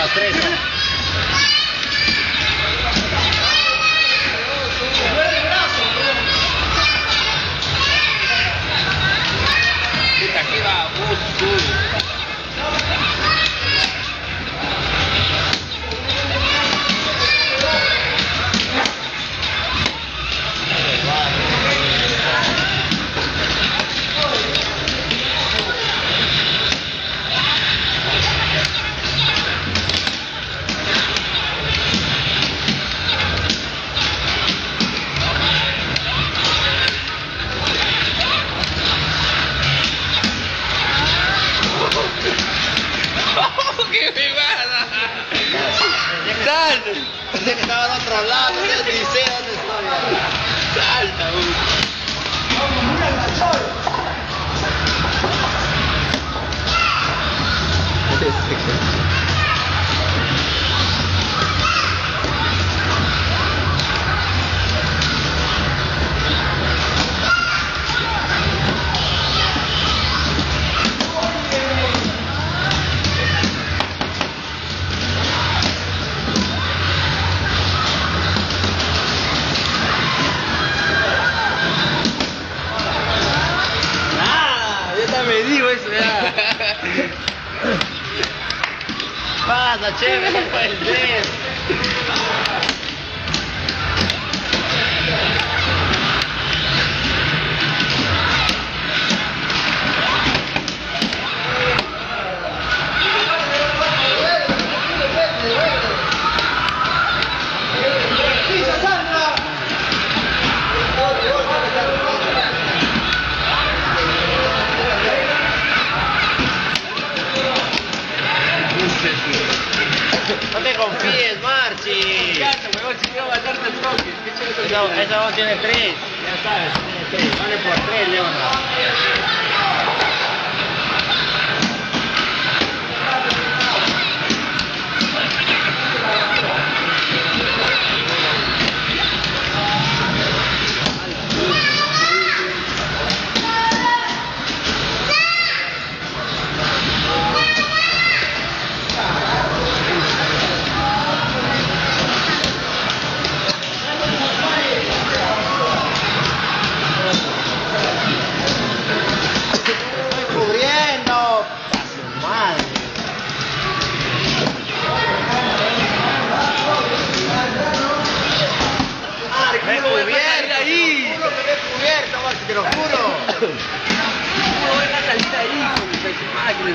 las 3. Aquí va, ¡qué mimada! ¡Sal! Pensé que estaba al otro lado, ni sé dónde estoy. ¡Salta, me digo eso ya. Pasa, chévere, no puede ser. No te confíes, Marchi. Eso tiene 3. Ya sabes, tiene 3. Vale por 3, Leona. Te lo juro. ¿Cómo van a salir ahí con su máquina?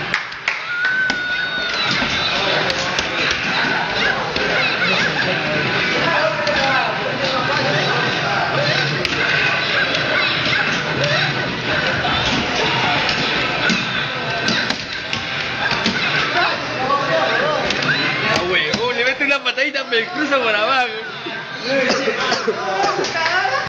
Ah, huevón, le mete una patadita, me cruza por abajo.